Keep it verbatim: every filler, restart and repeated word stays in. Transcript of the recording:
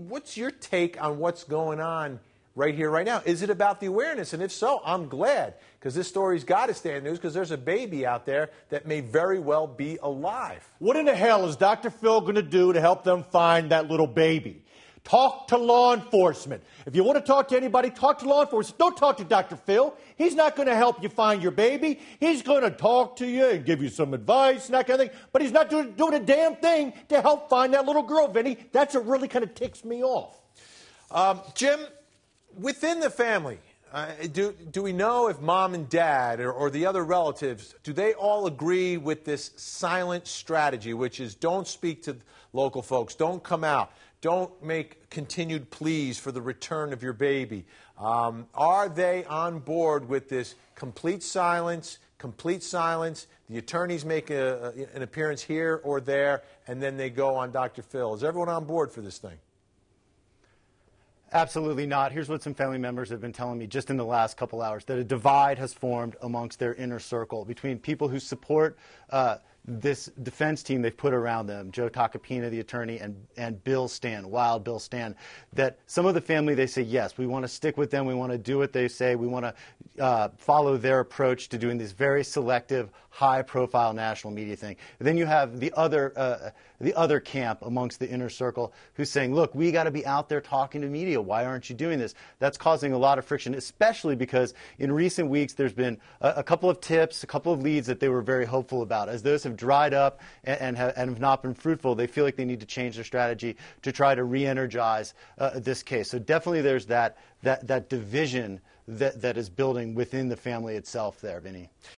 what's your take on what's going on right here, right now? Is it about the awareness? And if so, I'm glad, because this story's got to stay in the news, because there's a baby out there that may very well be alive. What in the hell is Doctor Phil going to do to help them find that little baby? Talk to law enforcement. If you want to talk to anybody, talk to law enforcement. Don't talk to Doctor Phil. He's not going to help you find your baby. He's going to talk to you and give you some advice and that kind of thing. But he's not doing, doing a damn thing to help find that little girl, Vinny. That's what really kind of ticks me off. Um, Jim, within the family, uh, do, do we know if mom and dad or, or the other relatives, do they all agree with this silent strategy, which is don't speak to local folks, don't come out, don't make continued pleas for the return of your baby? Um, are they on board with this complete silence, complete silence? The attorneys make a, a, an appearance here or there, and then they go on Doctor Phil. Is everyone on board for this thing? Absolutely not. Here's what some family members have been telling me just in the last couple hours, that a divide has formed amongst their inner circle between people who support uh, this defense team they've put around them, Joe Tacopina, the attorney, and, and Bill Stan, Wild Bill Stan, that some of the family, they say, yes, we want to stick with them, we want to do what they say, we want to uh, follow their approach to doing this very selective, high-profile national media thing. And then you have the other, uh, the other camp amongst the inner circle who's saying, look, we got to be out there talking to media. Why aren't you doing this? That's causing a lot of friction, especially because in recent weeks there's been a, a couple of tips, a couple of leads that they were very hopeful about. As those have dried up and, and, have, and have not been fruitful, they feel like they need to change their strategy to try to re-energize uh, this case. So definitely there's that, that, that division that, that is building within the family itself there, Vinny.